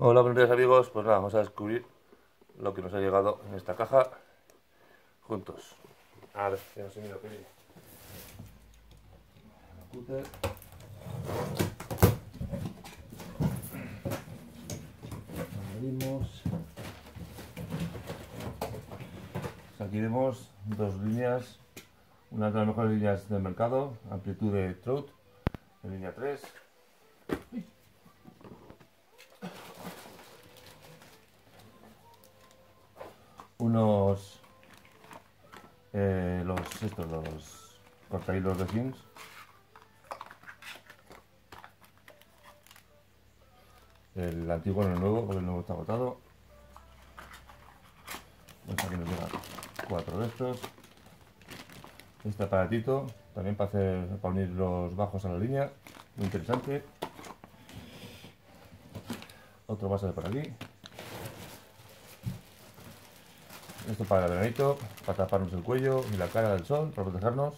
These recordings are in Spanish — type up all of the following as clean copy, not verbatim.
Hola, buenos días amigos. Pues nada, vamos a descubrir lo que nos ha llegado en esta caja juntos. A ver, que no se mira, que cúter. Abrimos. Aquí vemos dos líneas, una de las mejores líneas del mercado, Amplitude Trout, en línea 3. Unos los cortahilos de Sims. El antiguo en el nuevo, porque el nuevo está agotado. Pues aquí nos llegan 4 de estos. Este aparatito también para unir los bajos a la línea, muy interesante. Otro más de por aquí. Esto para el veranito, para taparnos el cuello y la cara del sol, para protegernos.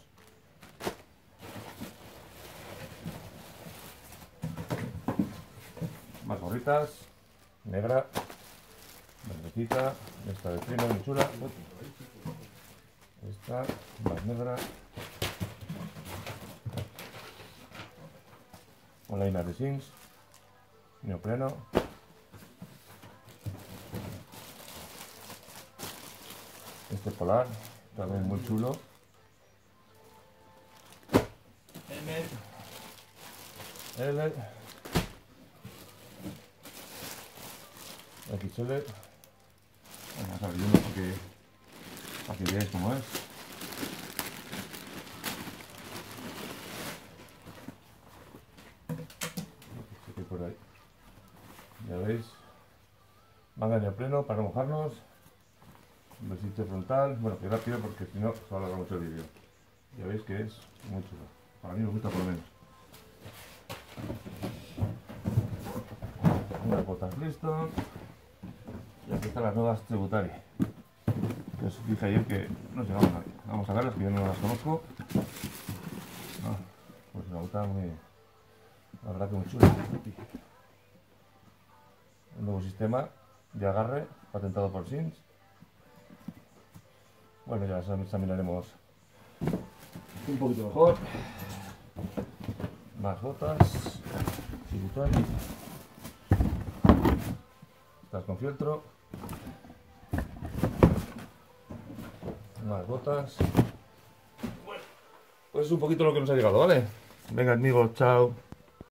Más gorritas, negra, verdecita, esta de prima muy chula. Esta, más negra. Online de Sims, neopreno. Este polar, también muy chulo. L, XL. Vamos a ver uno para que veáis cómo es. Por ahí. Ya veis, manga de neopreno para no mojarnos. Un besito frontal, bueno, que rápido porque si no se va a alargar mucho el vídeo. Ya veis que es muy chulo, para mí me gusta por lo menos. Unas botas listo. Y aquí están las nuevas Tributari, que os dije ayer que no llegamos a nadie. Vamos a verlas, que yo no las conozco. Pues una bota muy, la verdad que muy chula. Un nuevo sistema de agarre patentado por Sims. Bueno, ya examinaremos un poquito mejor. Más botas. Tributari. Estas con fieltro. Más botas. Bueno, pues es un poquito lo que nos ha llegado, ¿vale? Venga amigos, chao.